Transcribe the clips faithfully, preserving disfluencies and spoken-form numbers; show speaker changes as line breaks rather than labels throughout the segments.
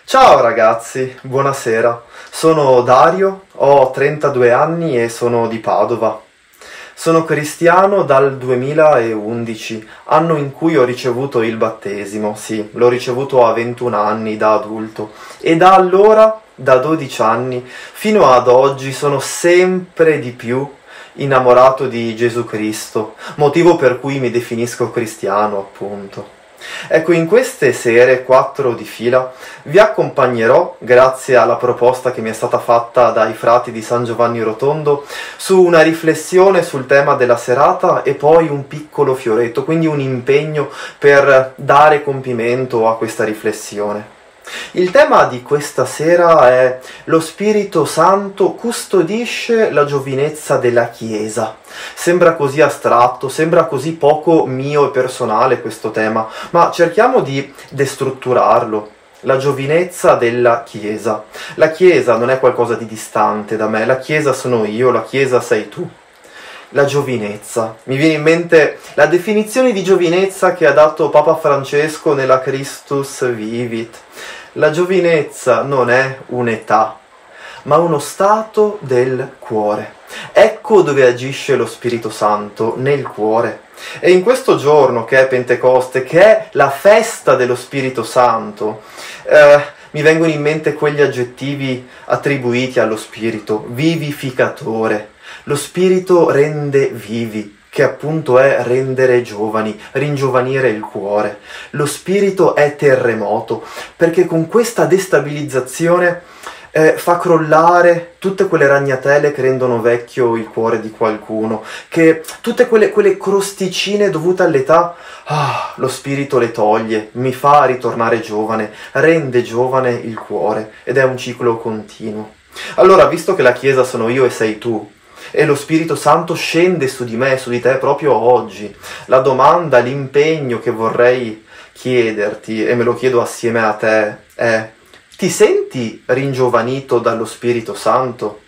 Ciao ragazzi, buonasera. Sono Dario, ho trentadue anni e sono di Padova. Sono cristiano dal duemilaundici, anno in cui ho ricevuto il battesimo, sì, l'ho ricevuto a ventuno anni da adulto e da allora, da dodici anni, fino ad oggi sono sempre di più innamorato di Gesù Cristo, motivo per cui mi definisco cristiano, appunto. Ecco, in queste sere, quattro di fila, vi accompagnerò, grazie alla proposta che mi è stata fatta dai frati di San Giovanni Rotondo, su una riflessione sul tema della serata e poi un piccolo fioretto, quindi un impegno per dare compimento a questa riflessione. Il tema di questa sera è: lo Spirito Santo custodisce la giovinezza della Chiesa. Sembra così astratto, sembra così poco mio e personale questo tema, ma cerchiamo di destrutturarlo. La giovinezza della Chiesa. La Chiesa non è qualcosa di distante da me, la Chiesa sono io, la Chiesa sei tu. La giovinezza. Mi viene in mente la definizione di giovinezza che ha dato Papa Francesco nella Christus Vivit. La giovinezza non è un'età, ma uno stato del cuore. Ecco dove agisce lo Spirito Santo, nel cuore. E in questo giorno che è Pentecoste, che è la festa dello Spirito Santo, eh, mi vengono in mente quegli aggettivi attribuiti allo Spirito: vivificatore. Lo Spirito rende vivi, che appunto è rendere giovani, ringiovanire il cuore. Lo Spirito è terremoto, perché con questa destabilizzazione eh, fa crollare tutte quelle ragnatele che rendono vecchio il cuore di qualcuno, che tutte quelle, quelle crosticine dovute all'età, ah, lo Spirito le toglie, mi fa ritornare giovane, rende giovane il cuore, ed è un ciclo continuo. Allora, visto che la Chiesa sono io e sei tu, e lo Spirito Santo scende su di me, su di te proprio oggi, la domanda, l'impegno che vorrei chiederti, e me lo chiedo assieme a te, è: ti senti ringiovanito dallo Spirito Santo?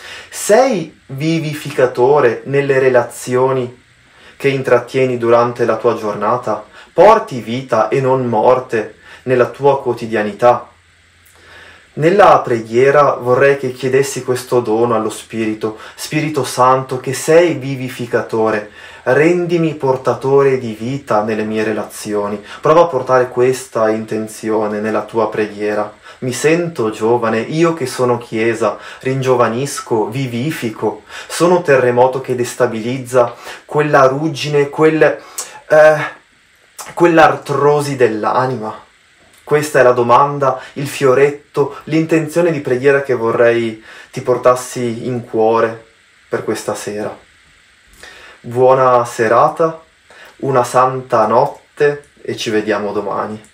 Sei vivificatore nelle relazioni che intrattieni durante la tua giornata? Porti vita e non morte nella tua quotidianità? Nella preghiera vorrei che chiedessi questo dono allo Spirito: Spirito Santo, che sei vivificatore, rendimi portatore di vita nelle mie relazioni. Prova a portare questa intenzione nella tua preghiera. Mi sento giovane, io che sono Chiesa, ringiovanisco, vivifico, sono terremoto che destabilizza quella ruggine, quel, eh, quell'artrosi dell'anima. Questa è la domanda, il fioretto, l'intenzione di preghiera che vorrei ti portassi in cuore per questa sera. Buona serata, una santa notte e ci vediamo domani.